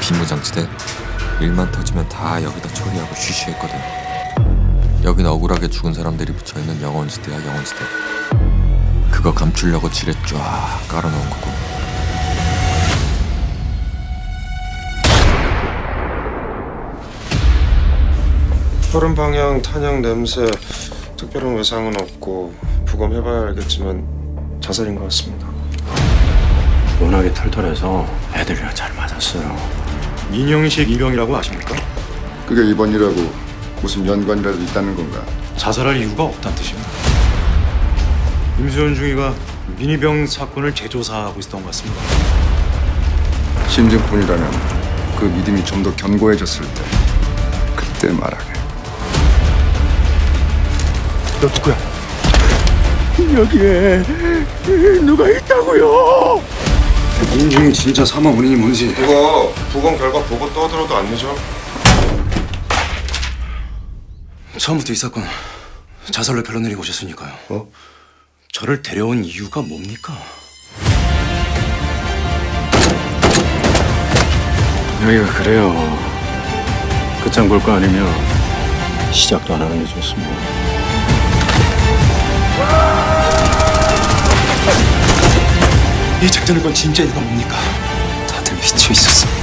비무장지대 일만 터지면 다 여기다 처리하고 쉬쉬했거든. 여긴 억울하게 죽은 사람들이 붙여있는 영원지대야, 영원지대. 그거 감추려고 지뢰 쫙 깔아놓은 거고. 혈흔 방향, 탄약 냄새, 특별한 외상은 없고 부검해봐야 알겠지만 자살인 것 같습니다. 워낙에 털털해서 애들이랑 잘 맞았어요. 민영식 이병이라고 아십니까? 그게 이번이라고 무슨 연관이라도 있다는 건가? 자살할 이유가 없다는 뜻입니다. 임수현 중위가 민희병 사건을 재조사하고 있었던 것 같습니다. 심증뿐이라면 그 믿음이 좀 더 견고해졌을 때 그때 말하게. 너 누구야? 여기에 누가 있다고요? 민중이 진짜 사망 원인이 뭔지. 그거 부검 결과 보고 떠들어도 안 되죠? 처음부터 이 사건 자살로 결론 내리고 오셨으니까요. 저를 데려온 이유가 뭡니까? 여기가 그래요. 끝장 볼 거 아니면 시작도 안 하는 게 좋습니다. 이 작전의 건 진짜 이유가 뭡니까? 다들 미쳐 있었어.